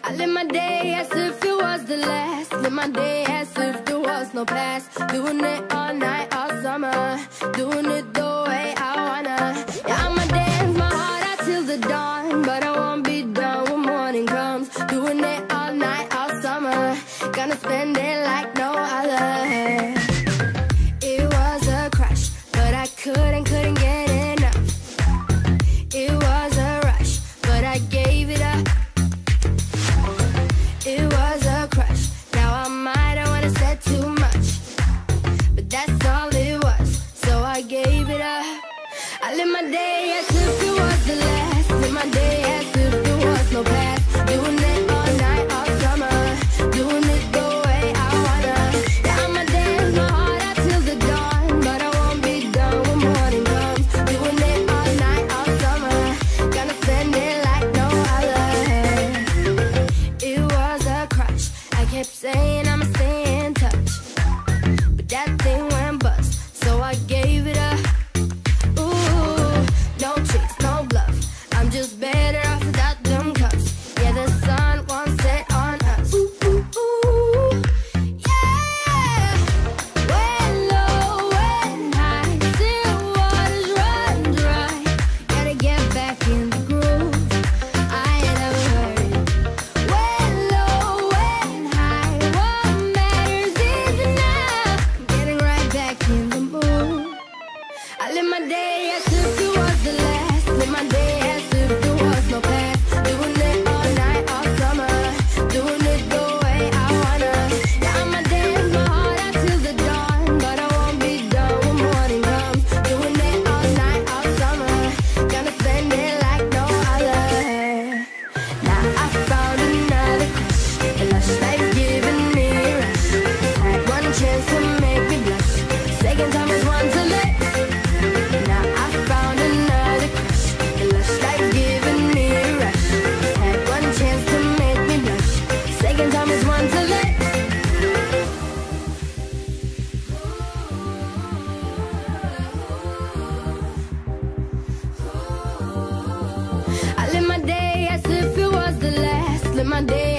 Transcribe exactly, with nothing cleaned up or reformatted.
I live my day as if it was the last. Live my day as if there was no past. Doing it all night, all summer. Doing it the way I wanna. Yeah, I'ma dance my heart out till the dawn, but I won't be done when morning comes. Doing it all night, all summer. Gonna spend it like no other. It was a crush, but I couldn't, couldn't get enough. It was a rush, but I gave it up. It was a crush. Now I might have wanna said too much, but that's all it was, so I gave it up. I live my day as if it was the last. Live my day as if there was no past. Doing it all night, all summer. Doing it the way I wanna. Yeah, I'ma dance my heart out till the dawn, but I won't be done when morning comes. Doing it all night, all summer. Gonna spend it like no other. It was a crush. I kept saying I'ma stay in touch, but that thing went bust, so I gave it up. Ooh, no tricks, no bluff. I'm just better off without them cups. Yeah, the sun won't set on us. Ooh, ooh, ooh, yeah. When low, when high, still waters run dry. Gotta get back in the groove. I ain't never heard it. When low, when high, what matters is enough. Getting right back in the mood. I live my day as if it was the last. Live my day as if there was no past. Doing it all night, all summer. Doing it the way I wanna. Yeah, I'ma dance my heart out till the dawn, but I won't be done when morning comes. Doing it all night, all summer. Gonna spend it like no other. Now I found another crush. A lush life giving me a rush. Had one chance to make me blush. Second time is one to let. Now I found another crush. A lush life giving me a rush. Had one chance to make me blush. Second time is one to let. I live my day as if it was the last. Live my day